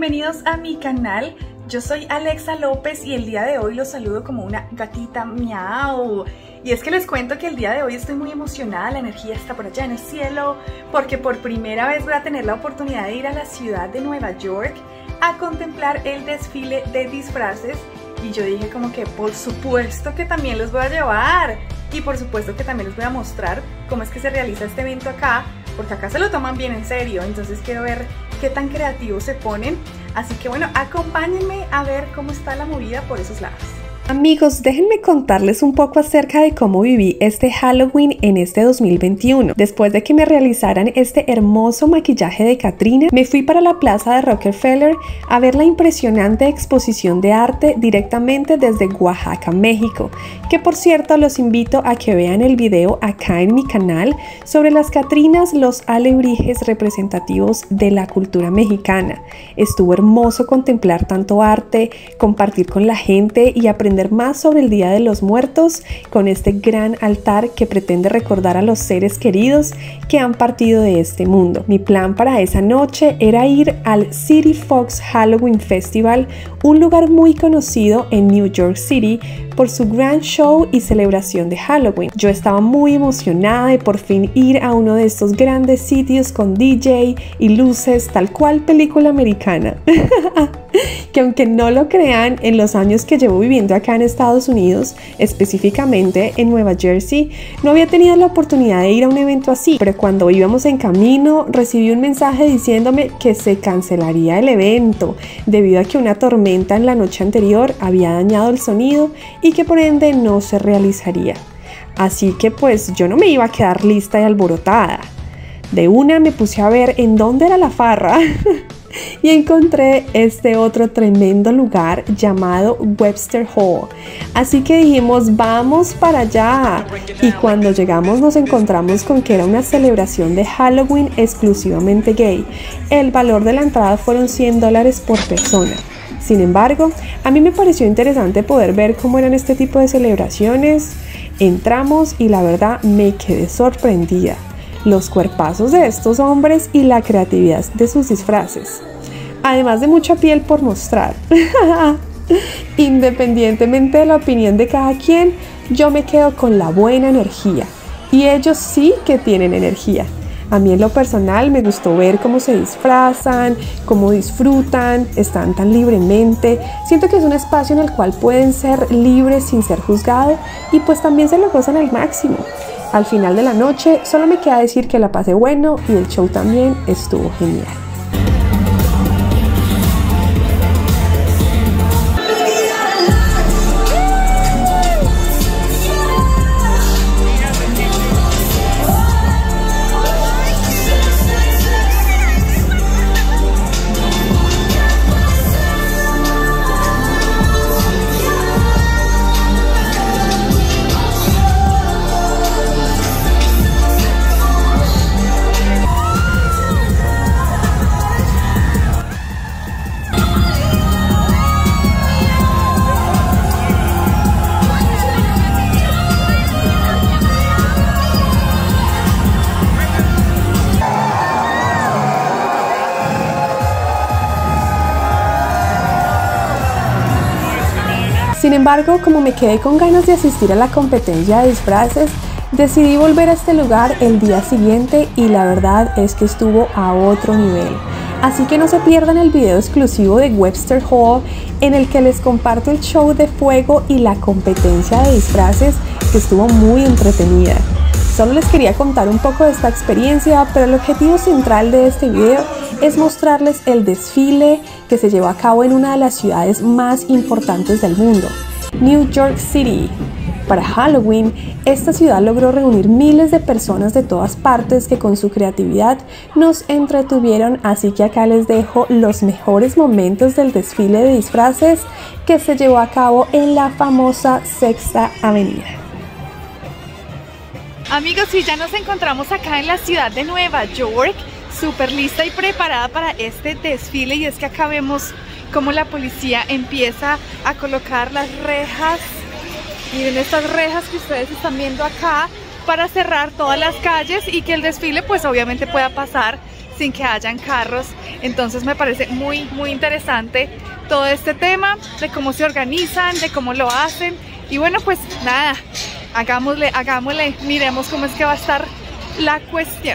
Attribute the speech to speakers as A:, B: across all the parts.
A: bienvenidos a mi canal. Yo soy Alexa López y el día de hoy los saludo como una gatita miau. Y es que les cuento que el día de hoy estoy muy emocionada, la energía está por allá en el cielo, porque por primera vez voy a tener la oportunidad de ir a la ciudad de Nueva York a contemplar el desfile de disfraces. Y yo dije como que por supuesto que también los voy a llevar. Y por supuesto que también les voy a mostrar cómo es que se realiza este evento acá, porque acá se lo toman bien en serio, entonces quiero ver qué tan creativos se ponen. Así que bueno, acompáñenme a ver cómo está la movida por esos lados.
B: Amigos, déjenme contarles un poco acerca de cómo viví este Halloween en este 2021. Después de que me realizaran este hermoso maquillaje de Catrina, me fui para la plaza de Rockefeller a ver la impresionante exposición de arte directamente desde Oaxaca, México, que por cierto los invito a que vean el video acá en mi canal sobre las Catrinas, los alebrijes representativos de la cultura mexicana. Estuvo hermoso contemplar tanto arte, compartir con la gente y aprender más sobre el Día de los Muertos con este gran altar que pretende recordar a los seres queridos que han partido de este mundo. Mi plan para esa noche era ir al City Fox Halloween Festival, un lugar muy conocido en New York City por su gran show y celebración de Halloween. Yo estaba muy emocionada de por fin ir a uno de estos grandes sitios con DJ y luces, tal cual película americana. Que aunque no lo crean, en los años que llevo viviendo acá en Estados Unidos, específicamente en Nueva Jersey, no había tenido la oportunidad de ir a un evento así, pero cuando íbamos en camino recibí un mensaje diciéndome que se cancelaría el evento debido a que una tormenta en la noche anterior había dañado el sonido y que por ende no se realizaría. Así que pues yo no me iba a quedar lista y alborotada. De una me puse a ver en dónde era la farra y encontré este otro tremendo lugar llamado Webster Hall. Así que dijimos, vamos para allá. Y cuando llegamos nos encontramos con que era una celebración de Halloween exclusivamente gay. El valor de la entrada fueron $100 por persona. Sin embargo, a mí me pareció interesante poder ver cómo eran este tipo de celebraciones. Entramos y la verdad me quedé sorprendida. Los cuerpazos de estos hombres y la creatividad de sus disfraces, además de mucha piel por mostrar. Independientemente de la opinión de cada quien, yo me quedo con la buena energía, y ellos sí que tienen energía. A mí en lo personal me gustó ver cómo se disfrazan, cómo disfrutan, están tan libremente. Siento que es un espacio en el cual pueden ser libres sin ser juzgados y pues también se lo gozan al máximo. Al final de la noche solo me queda decir que la pasé bueno y el show también estuvo genial. Sin embargo, como me quedé con ganas de asistir a la competencia de disfraces, decidí volver a este lugar el día siguiente y la verdad es que estuvo a otro nivel. Así que no se pierdan el video exclusivo de Webster Hall en el que les comparto el show de fuego y la competencia de disfraces que estuvo muy entretenida. Solo les quería contar un poco de esta experiencia, pero el objetivo central de este video es mostrarles el desfile que se llevó a cabo en una de las ciudades más importantes del mundo, New York City. Para Halloween, esta ciudad logró reunir miles de personas de todas partes que con su creatividad nos entretuvieron, así que acá les dejo los mejores momentos del desfile de disfraces que se llevó a cabo en la famosa Sexta Avenida.
A: Amigos, y ya nos encontramos acá en la ciudad de Nueva York, súper lista y preparada para este desfile, y es que acá vemos cómo la policía empieza a colocar las rejas. Miren estas rejas que ustedes están viendo acá para cerrar todas las calles y que el desfile pues obviamente pueda pasar sin que hayan carros. Entonces me parece muy interesante todo este tema de cómo se organizan, de cómo lo hacen. Y bueno, pues nada, hagámosle, miremos cómo es que va a estar la cuestión.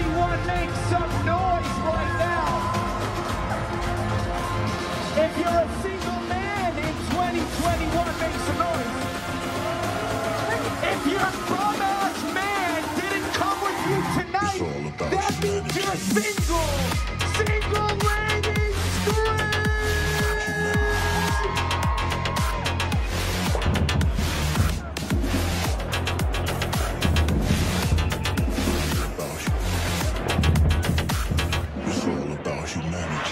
C: 2021, make some noise right now. If you're a single man in 2021, make some noise. If your bum-ass man didn't come with you tonight, that means you're single. Single ladies scream!
D: It's all about humanity.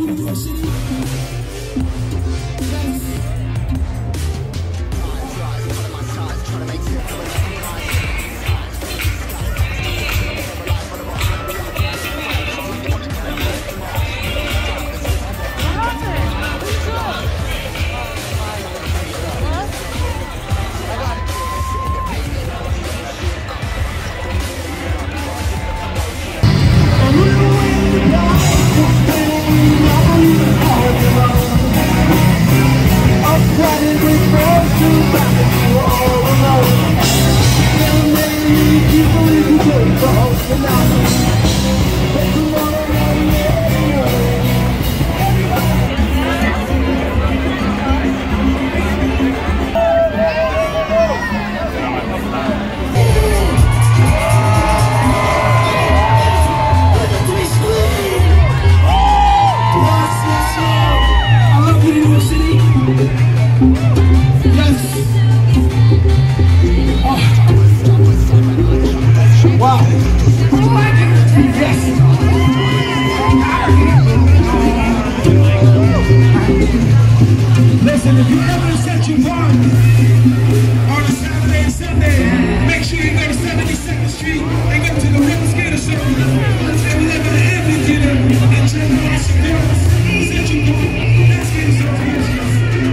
C: Listen, if you ever set your bar on a Saturday and Sunday, make sure you go to 72nd Street and go to the River Skater Show. And we live in the amphitheater and check out some girls. Set your bar. Let's get some pictures.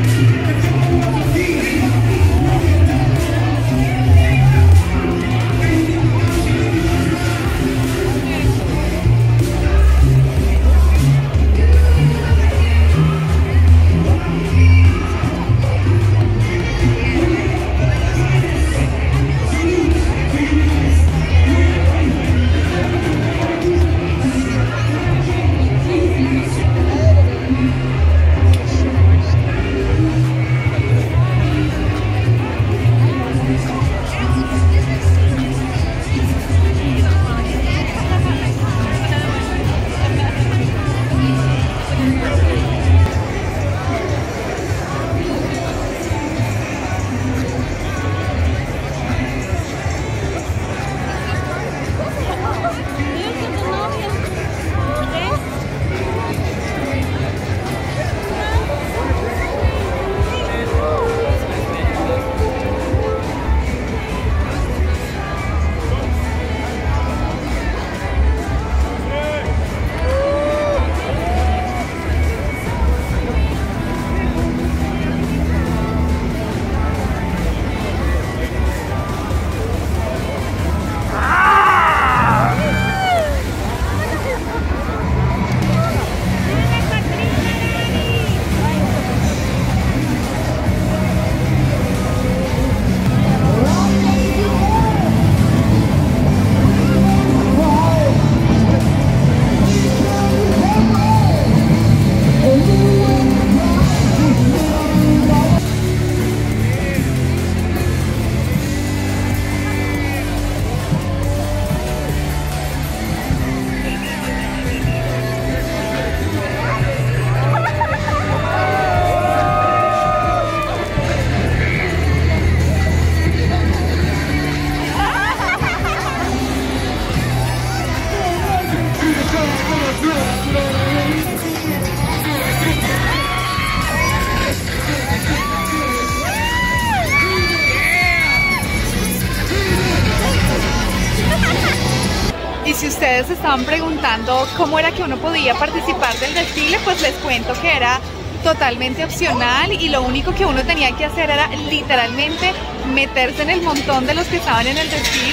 A: Y si ustedes estaban preguntando cómo era que uno podía participar del desfile, pues les cuento que era totalmente opcional y lo único que uno tenía que hacer era literalmente meterse en el montón de los que estaban en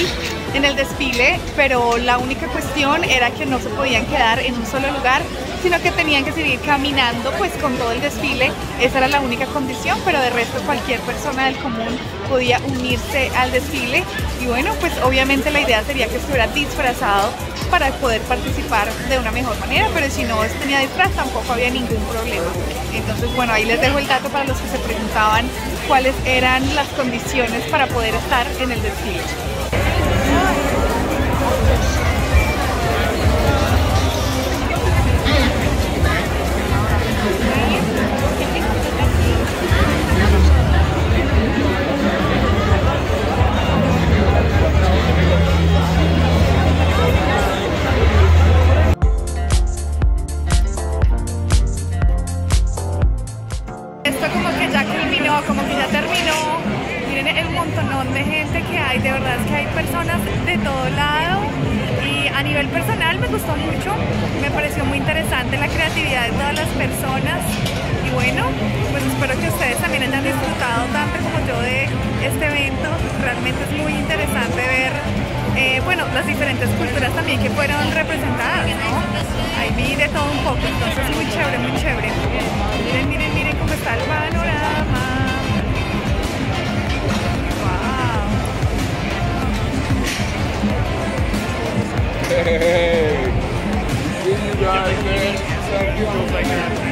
A: el desfile, pero la única cuestión era que no se podían quedar en un solo lugar, sino que tenían que seguir caminando pues con todo el desfile. Esa era la única condición, pero de resto cualquier persona del común podía unirse al desfile. Y bueno, pues obviamente la idea sería que estuviera disfrazado para poder participar de una mejor manera, pero si no tenía disfraz tampoco había ningún problema. Entonces bueno, ahí les dejo el dato para los que se preguntaban cuáles eran las condiciones para poder estar en el desfile. wow, como que ya terminó. Miren el montonón de gente que hay, de verdad es que hay personas de todo lado. Y a nivel personal me gustó mucho, me pareció muy interesante la creatividad de todas las personas. Y bueno, pues espero que ustedes también hayan disfrutado tanto como yo de este evento. Realmente es muy interesante ver, bueno, las diferentes culturas también que fueron representadas, ¿no? Ahí vi de todo un poco, entonces muy chévere, muy chévere. Miren, miren, miren cómo está el panorama. Wow.
C: Hey, see you guys, man. Thank you.